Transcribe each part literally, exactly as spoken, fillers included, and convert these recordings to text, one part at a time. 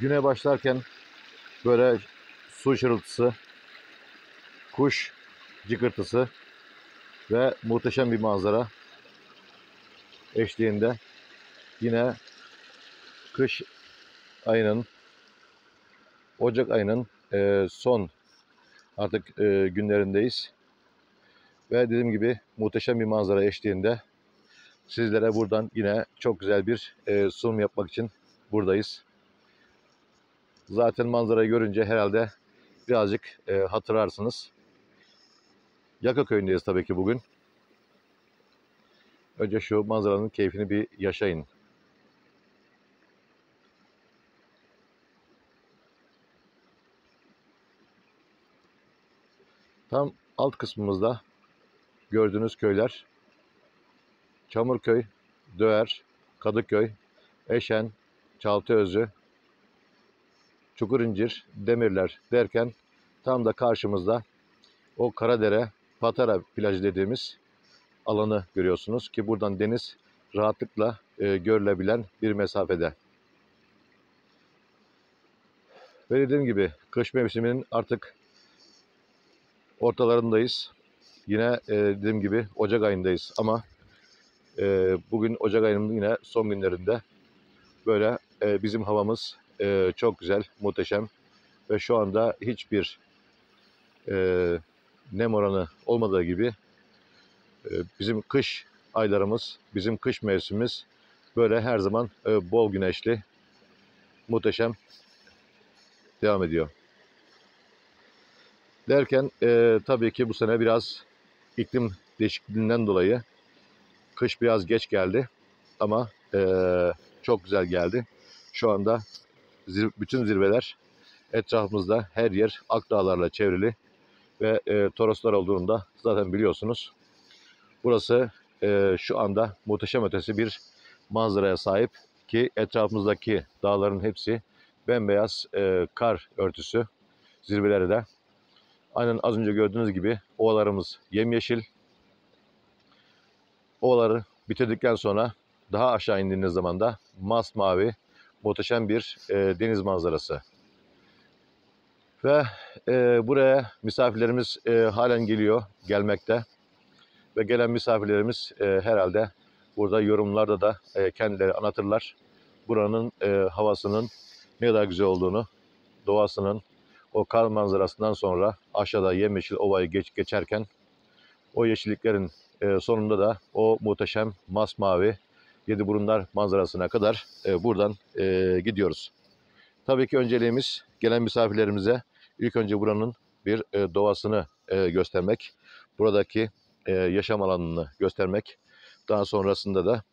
Güne başlarken böyle su şırıltısı, kuş cıkırtısı ve muhteşem bir manzara eşliğinde yine kış ayının, Ocak ayının e, son artık e, günlerindeyiz. Ve dediğim gibi muhteşem bir manzara eşliğinde sizlere buradan yine çok güzel bir e, sunum yapmak için buradayız. Zaten manzarayı görünce herhalde birazcık e, hatırlarsınız. Yaka köyündeyiz tabii ki bugün. Önce şu manzaranın keyfini bir yaşayın. Tam alt kısmımızda gördüğünüz köyler Çamurköy, Döğer, Kadıköy, Eşen, Çaltıözü, Çukurincir, Demirler derken tam da karşımızda o Karadere, Patara plajı dediğimiz alanı görüyorsunuz ki buradan deniz rahatlıkla e, görülebilen bir mesafede. Ve dediğim gibi kış mevsiminin artık ortalarındayız. Yine e, dediğim gibi Ocak ayındayız ama e, bugün Ocak ayının yine son günlerinde böyle e, bizim havamız e, çok güzel, muhteşem ve şu anda hiçbir e, nem oranı olmadığı gibi e, bizim kış aylarımız, bizim kış mevsimimiz böyle her zaman e, bol güneşli, muhteşem devam ediyor. Derken e, tabii ki bu sene biraz iklim değişikliğinden dolayı kış biraz geç geldi ama e, çok güzel geldi. Şu anda zir bütün zirveler etrafımızda, her yer akdağlarla çevrili ve e, Toroslar olduğunu da zaten biliyorsunuz. Burası e, şu anda muhteşem ötesi bir manzaraya sahip ki etrafımızdaki dağların hepsi bembeyaz e, kar örtüsü zirveleri de. Aynen az önce gördüğünüz gibi ovalarımız yemyeşil. Ovaları bitirdikten sonra daha aşağı indiğiniz zaman da masmavi muhteşem bir e, deniz manzarası. Ve e, buraya misafirlerimiz e, halen geliyor, gelmekte. Ve gelen misafirlerimiz e, herhalde burada yorumlarda da e, kendileri anlatırlar. Buranın e, havasının ne kadar güzel olduğunu, doğasının, o kar manzarasından sonra aşağıda yemyeşil ovayı geç, geçerken o yeşilliklerin e, sonunda da o muhteşem masmavi Yediburunlar manzarasına kadar e, buradan e, gidiyoruz. Tabii ki önceliğimiz gelen misafirlerimize ilk önce buranın bir e, doğasını e, göstermek, buradaki e, yaşam alanını göstermek. Daha sonrasında da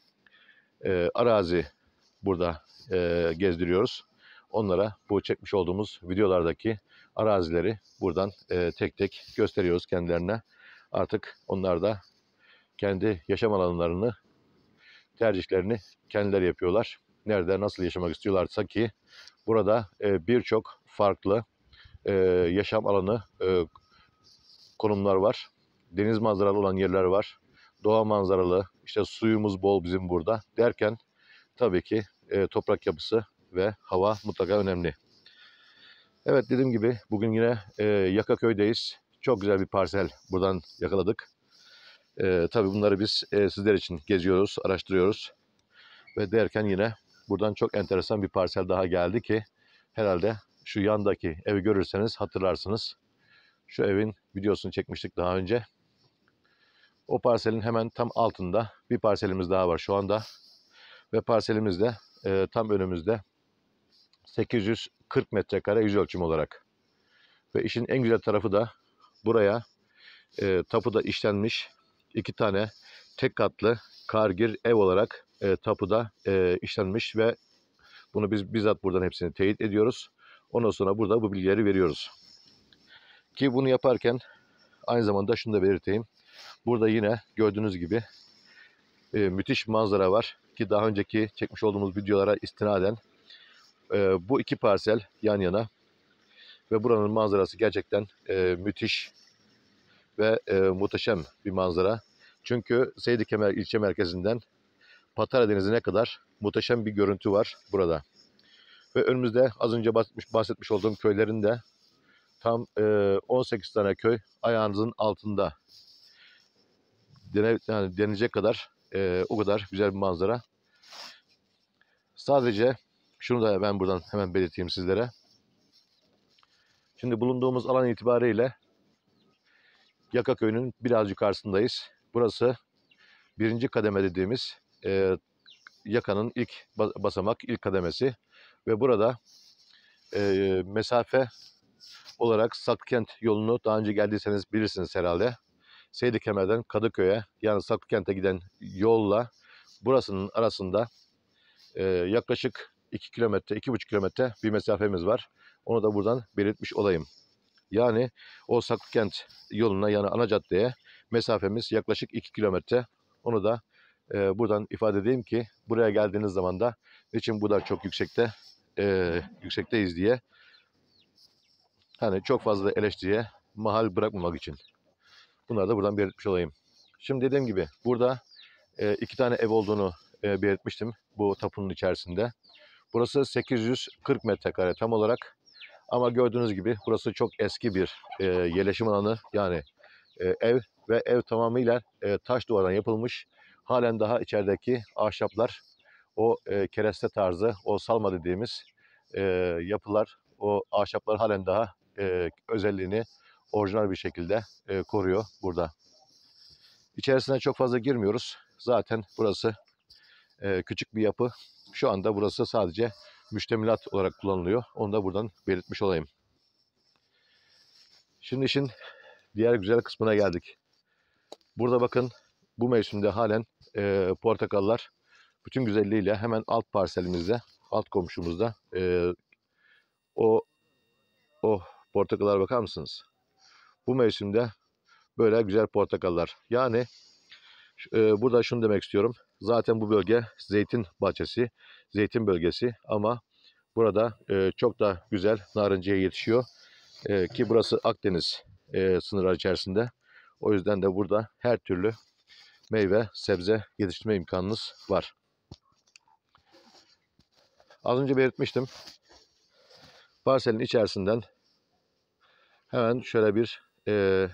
e, arazi burada e, gezdiriyoruz. Onlara bu çekmiş olduğumuz videolardaki arazileri buradan e, tek tek gösteriyoruz kendilerine. Artık onlar da kendi yaşam alanlarını, tercihlerini kendileri yapıyorlar. Nerede, nasıl yaşamak istiyorlarsa ki burada e, birçok farklı e, yaşam alanı, e, konumlar var. Deniz manzaralı olan yerler var. Doğa manzaralı, işte suyumuz bol bizim burada derken tabii ki e, toprak yapısı ve hava mutlaka önemli. Evet, dediğim gibi bugün yine e, Yakaköy'deyiz. Çok güzel bir parsel buradan yakaladık. E, tabii bunları biz e, sizler için geziyoruz, araştırıyoruz. Ve derken yine buradan çok enteresan bir parsel daha geldi ki herhalde şu yandaki evi görürseniz hatırlarsınız. Şu evin videosunu çekmiştik daha önce. O parselin hemen tam altında bir parselimiz daha var şu anda. Ve parselimiz de e, tam önümüzde sekiz yüz kırk metrekare yüz ölçüm olarak. Ve işin en güzel tarafı da buraya e, tapuda işlenmiş iki tane tek katlı kargir ev olarak e, tapuda e, işlenmiş ve bunu biz bizzat buradan hepsini teyit ediyoruz. Ondan sonra burada bu bilgileri veriyoruz. Ki bunu yaparken aynı zamanda şunu da belirteyim. Burada yine gördüğünüz gibi e, müthiş manzara var ki daha önceki çekmiş olduğumuz videolara istinaden e, bu iki parsel yan yana ve buranın manzarası gerçekten e, müthiş ve e, muhteşem bir manzara. Çünkü Seydikemer ilçe merkezinden Patara Denizi'ne kadar muhteşem bir görüntü var burada. Ve önümüzde az önce bahsetmiş, bahsetmiş olduğum köylerin de tam e, on sekiz tane köy ayağınızın altında. Dene, yani denecek kadar e, o kadar güzel bir manzara. Sadece şunu da ben buradan hemen belirteyim sizlere. Şimdi bulunduğumuz alan itibariyle Yaka Köyü'nün biraz yukarısındayız. Burası birinci kademe dediğimiz e, Yaka'nın ilk basamak, ilk kademesi. Ve burada e, mesafe olarak Saklıkent yolunu daha önce geldiyseniz bilirsiniz herhalde. Seydikemer'den Kadıköy'e, yani Saklıkent'e giden yolla burasının arasında e, yaklaşık iki kilometre, iki buçuk kilometre bir mesafemiz var. Onu da buradan belirtmiş olayım. Yani o Saklıkent yoluna, yani ana caddeye mesafemiz yaklaşık iki kilometre. Onu da e, buradan ifade edeyim ki buraya geldiğiniz zaman da niçin bu da çok yüksekte e, yüksekteyiz diye, hani çok fazla eleştiriye mahal bırakmamak için. Bunları da buradan belirtmiş olayım. Şimdi dediğim gibi burada e, iki tane ev olduğunu e, belirtmiştim bu tapunun içerisinde. Burası sekiz yüz kırk metrekare tam olarak. Ama gördüğünüz gibi burası çok eski bir e, yerleşim alanı. Yani e, ev ve ev tamamıyla e, taş duvardan yapılmış. Halen daha içerideki ahşaplar, o e, kereste tarzı, o salma dediğimiz e, yapılar, o ahşaplar halen daha e, özelliğini orijinal bir şekilde e, koruyor burada. İçerisine çok fazla girmiyoruz. Zaten burası e, küçük bir yapı. Şu anda burası sadece müştemilat olarak kullanılıyor. Onu da buradan belirtmiş olayım. Şimdi işin diğer güzel kısmına geldik. Burada bakın, bu mevsimde halen e, portakallar bütün güzelliğiyle hemen alt parselimizde, alt komşumuzda e, o o portakallara bakar mısınız? Bu mevsimde böyle güzel portakallar. Yani e, burada şunu demek istiyorum. Zaten bu bölge zeytin bahçesi, zeytin bölgesi, ama burada e, çok da güzel narenciye yetişiyor. E, ki burası Akdeniz e, sınırları içerisinde. O yüzden de burada her türlü meyve, sebze yetiştirme imkanınız var. Az önce belirtmiştim. Parselin içerisinden hemen şöyle bir e,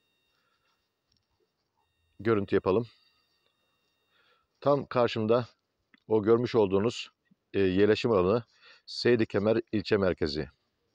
görüntü yapalım. Tam karşımda o görmüş olduğunuz e, yerleşim alanı Seydikemer ilçe merkezi.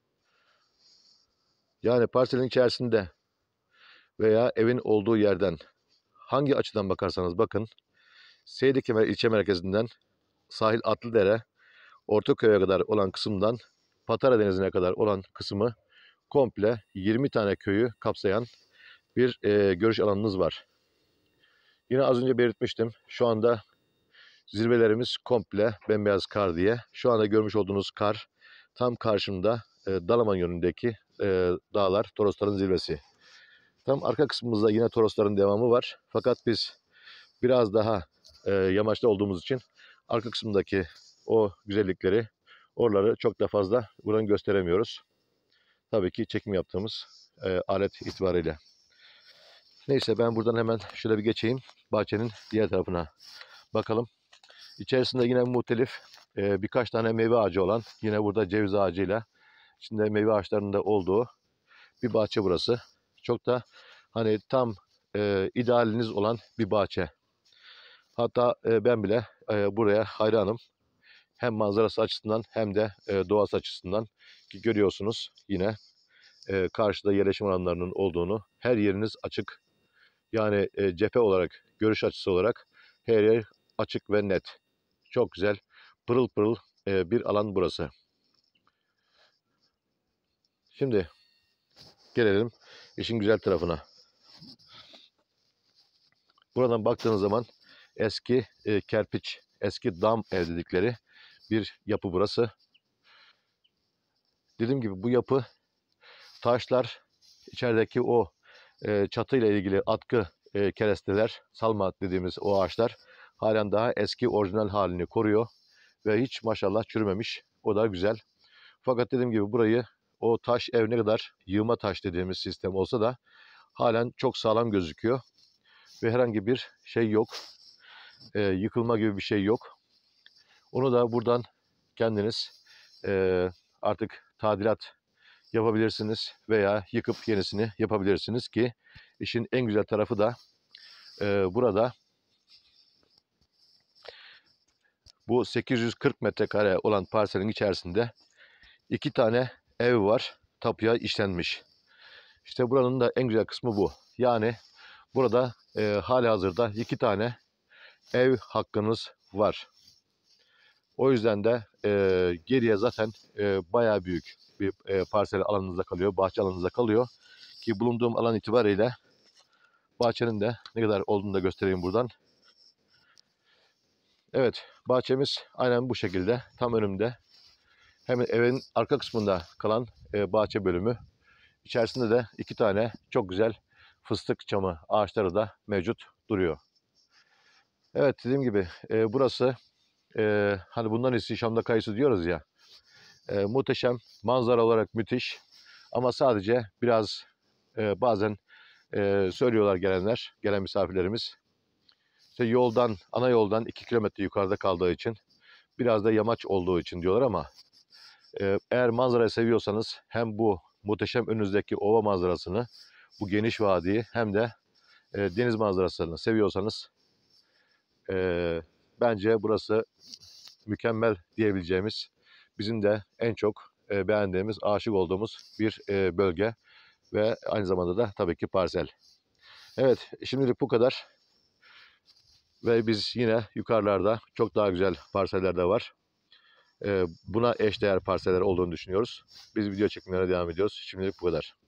Yani parselin içerisinde veya evin olduğu yerden hangi açıdan bakarsanız bakın, Seydikemer ilçe merkezinden Sahil Atlıdere, Ortaköy'e kadar olan kısımdan Patara Denizi'ne kadar olan kısmı komple yirmi tane köyü kapsayan bir e, görüş alanınız var. Yine az önce belirtmiştim. Şu anda zirvelerimiz komple bembeyaz kar diye. Şu anda görmüş olduğunuz kar tam karşımda e, Dalaman yönündeki e, dağlar, Torosların zirvesi. Tam arka kısmımızda yine Torosların devamı var. Fakat biz biraz daha e, yamaçta olduğumuz için arka kısmındaki o güzellikleri, oraları çok da fazla buradan gösteremiyoruz. Tabii ki çekim yaptığımız e, alet itibariyle. Neyse, ben buradan hemen şöyle bir geçeyim. Bahçenin diğer tarafına bakalım. İçerisinde yine muhtelif e, birkaç tane meyve ağacı olan, yine burada ceviz ağacıyla içinde meyve ağaçlarının da olduğu bir bahçe burası. Çok da hani tam e, idealiniz olan bir bahçe. Hatta e, ben bile e, buraya hayranım. Hem manzarası açısından hem de e, doğası açısından, ki görüyorsunuz yine e, karşıda yerleşim alanlarının olduğunu, her yeriniz açık. Yani e, cephe olarak, görüş açısı olarak her yer açık ve net. Çok güzel, pırıl pırıl e, bir alan burası. Şimdi gelelim işin güzel tarafına. Buradan baktığınız zaman eski e, kerpiç, eski dam ev dedikleri bir yapı burası. Dediğim gibi bu yapı, taşlar, içerideki o e, çatıyla ilgili atkı e, keresteler, salma dediğimiz o ağaçlar halen daha eski orijinal halini koruyor ve hiç maşallah çürümemiş. O da güzel. Fakat dediğim gibi burayı, o taş ev ne kadar yığma taş dediğimiz sistem olsa da halen çok sağlam gözüküyor ve herhangi bir şey yok. E, yıkılma gibi bir şey yok. Onu da buradan kendiniz e, artık tadilat yapabilirsiniz veya yıkıp yenisini yapabilirsiniz ki işin en güzel tarafı da e, burada bu sekiz yüz kırk metrekare olan parselin içerisinde iki tane ev var, tapuya işlenmiş. İşte buranın da en güzel kısmı bu. Yani burada e, halihazırda iki tane ev hakkınız var. O yüzden de e, geriye zaten e, bayağı büyük bir e, parsel alanınızda kalıyor, bahçe alanınızda kalıyor. Ki bulunduğum alan itibariyle bahçenin de ne kadar olduğunu da göstereyim buradan. Evet, bahçemiz aynen bu şekilde, tam önümde. Hemen evin arka kısmında kalan e, bahçe bölümü. İçerisinde de iki tane çok güzel fıstık çamı ağaçları da mevcut duruyor. Evet, dediğim gibi e, burası e, hani bundan iyisi Şam'da kayısı diyoruz ya. E, muhteşem, manzara olarak müthiş. Ama sadece biraz e, bazen e, söylüyorlar gelenler, gelen misafirlerimiz. İşte yoldan, ana yoldan iki kilometre yukarıda kaldığı için, biraz da yamaç olduğu için diyorlar ama e, eğer manzarayı seviyorsanız hem bu muhteşem önünüzdeki ova manzarasını, bu geniş vadiyi hem de e, deniz manzarasını seviyorsanız e, bence burası mükemmel diyebileceğimiz, bizim de en çok e, beğendiğimiz, aşık olduğumuz bir e, bölge ve aynı zamanda da tabii ki parsel. Evet, şimdilik bu kadar ve biz yine yukarılarda çok daha güzel parseller de var. E, buna eşdeğer parseller olduğunu düşünüyoruz. Biz video çekimlerine devam ediyoruz. Şimdilik bu kadar.